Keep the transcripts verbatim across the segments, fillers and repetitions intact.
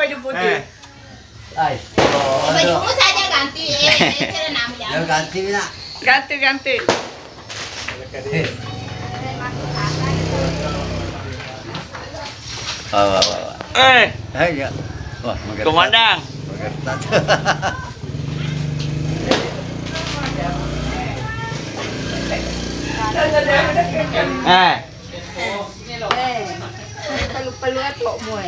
baju putih. Ay. Bajumu saja ganti. Jangan ganti nak. Ganti ganti. Wah wah wah. Eh, Eh ya. Wah, magetan. komandan. Magetan. Eh. Palu-palu apa muai?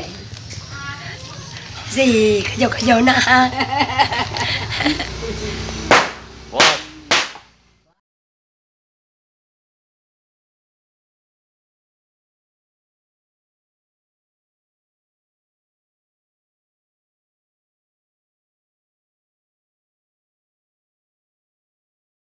Gì, cái dầu cái dầu na. Wah,